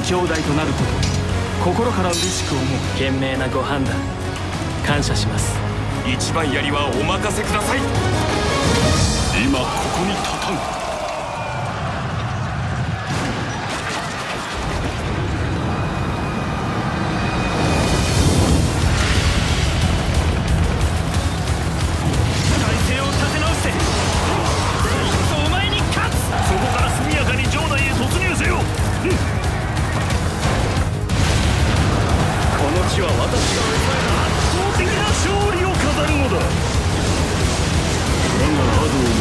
兄弟となることを心から嬉しく思う。賢明なご判断感謝します。 一番槍はお任せください。 今ここに立たん。 我がアドを